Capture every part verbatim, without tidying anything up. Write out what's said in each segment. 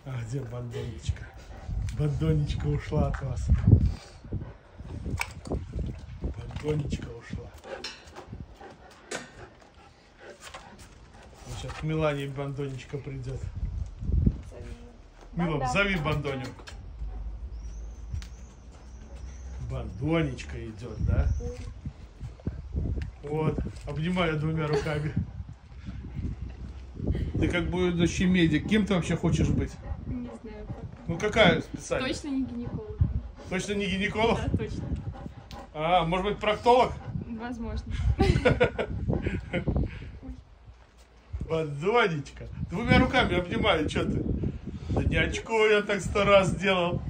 А где бандонечка? Бандонечка ушла от вас. Бандонечка ушла. Сейчас к Милане бандонечка придет. Мила, зови бандоню. Бандонечка идет, да? Вот, обнимаю двумя руками. Ты как будущий медик, кем ты вообще хочешь быть? Не знаю пока. Ну какая специальность? Точно не гинеколог. Точно не гинеколог? Да, точно. А, может быть, проктолог? Возможно. Бандонечка. Двумя руками обнимаю, что ты? Да не очко я так сто раз сделал.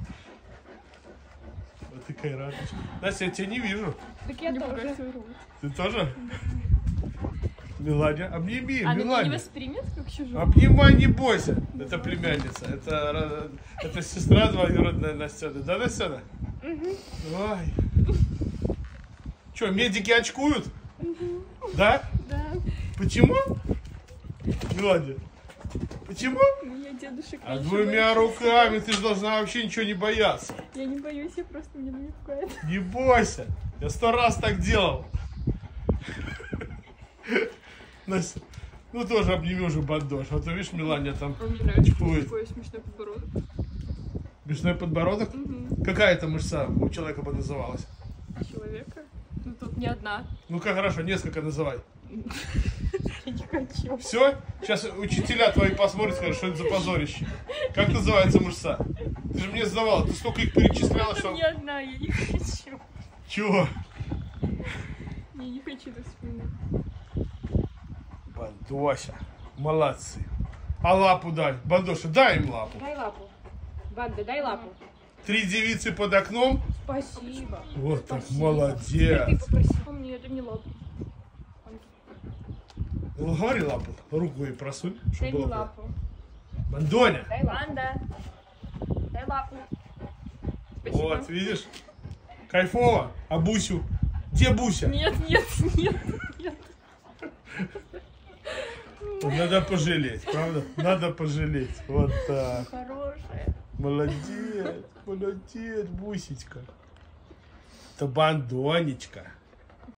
Вот такая радость. Настя, я тебя не вижу. Так я Не тоже. Ты тоже? Миланя, обними, Она меня не Миланя. воспримет как чужого? Обнимай, не бойся. Это племянница. Это, это сестра двоюродная Настена. Да, Настена? Угу. Ой. Че, медики очкуют? Угу. Да? Да. Почему? Миланя, почему? Я дедушек А меньше двумя боюсь. руками ты же должна вообще ничего не бояться. Я не боюсь, я просто меня намекает. Не бойся. Я сто раз так делал. Настя, ну тоже обними уже бандош. А то видишь, Миланя там Мне нравится очкует. такой смешной подбородок. Смешной подбородок? Угу. Какая это мышца у человека бы называлась? Человека? Ну тут не одна. Ну-ка, хорошо, несколько называй. Я не хочу. Все? Сейчас учителя твои посмотрят, скажут, что это за позорище. Как называется мышца? Ты же мне задавала, ты столько их перечисляла, Это что... не одна, я не хочу. Чего? Я не хочу это вспоминать. Бандося, молодцы. А лапу дай. Бандоша, дай им лапу. Дай лапу. Банда, дай лапу. Три девицы под окном. Спасибо. Вот так, Спасибо. Ты молодец. попросил. А мне это не лапа. Ну, говори лапу. Руку ей просунь. Дай Было мне бы. лапу. Бандоня. Дай лапу. Банда. Дай лапу. Спасибо. Вот, видишь? Кайфово. А Бусю? Где Буся? Нет, нет, нет, нет. Надо пожалеть, правда? Надо пожалеть. Вот так. Хорошая. Молодец, молодец, Бусечка. Это Бандонечка.